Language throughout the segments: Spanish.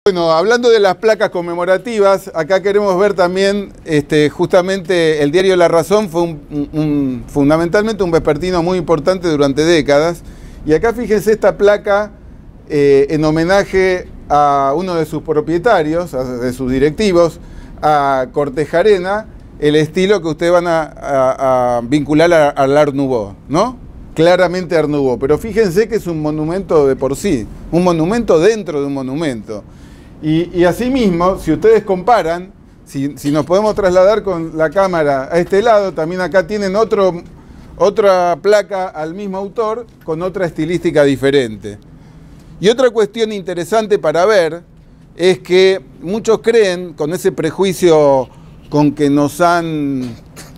Bueno, hablando de las placas conmemorativas, acá queremos ver también, justamente el diario La Razón fue fundamentalmente un vespertino muy importante durante décadas. Y acá fíjense esta placa en homenaje a uno de sus propietarios, de sus directivos, a Cortejarena, el estilo que ustedes van a vincular al Art Nouveau, ¿no? Claramente Art Nouveau, pero fíjense que es un monumento de por sí, un monumento dentro de un monumento. Y asimismo, si ustedes comparan, si nos podemos trasladar con la cámara a este lado, también acá tienen otra placa al mismo autor con otra estilística diferente. Y otra cuestión interesante para ver es que muchos creen, con ese prejuicio con que nos han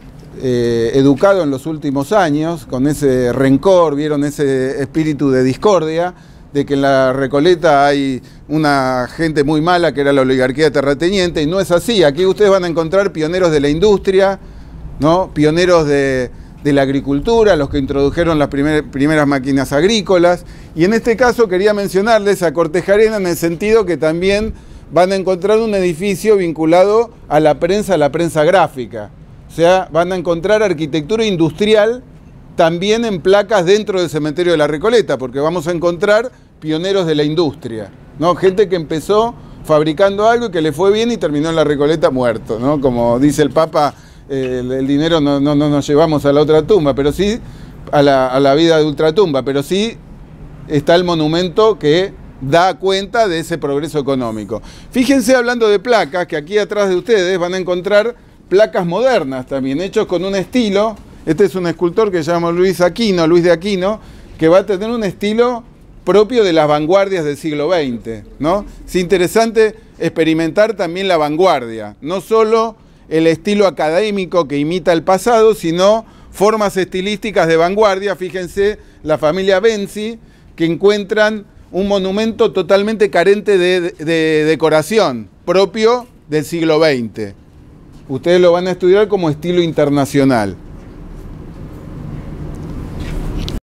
educado en los últimos años, con ese rencor, vieron ese espíritu de discordia, de que en la Recoleta hay una gente muy mala que era la oligarquía terrateniente, y no es así. Aquí ustedes van a encontrar pioneros de la industria, ¿no? Pioneros de la agricultura, los que introdujeron las primeras máquinas agrícolas, y en este caso quería mencionarles a Cortejarena en el sentido que también van a encontrar un edificio vinculado a la prensa gráfica. O sea, van a encontrar arquitectura industrial también en placas dentro del cementerio de la Recoleta, porque vamos a encontrar pioneros de la industria, ¿no? Gente que empezó fabricando algo y que le fue bien y terminó en la Recoleta muerto, ¿no? Como dice el Papa, el dinero no nos llevamos a la otra tumba, pero sí a la vida de ultratumba, pero sí está el monumento que da cuenta de ese progreso económico. Fíjense, hablando de placas, que aquí atrás de ustedes van a encontrar placas modernas también, hechos con un estilo. Este es un escultor que se llama Luis de Aquino, que va a tener un estilo propio de las vanguardias del siglo XX, ¿no? Es interesante experimentar también la vanguardia, no solo el estilo académico que imita el pasado, sino formas estilísticas de vanguardia. Fíjense, la familia Benzi, que encuentran un monumento totalmente carente de decoración, propio del siglo XX. Ustedes lo van a estudiar como estilo internacional.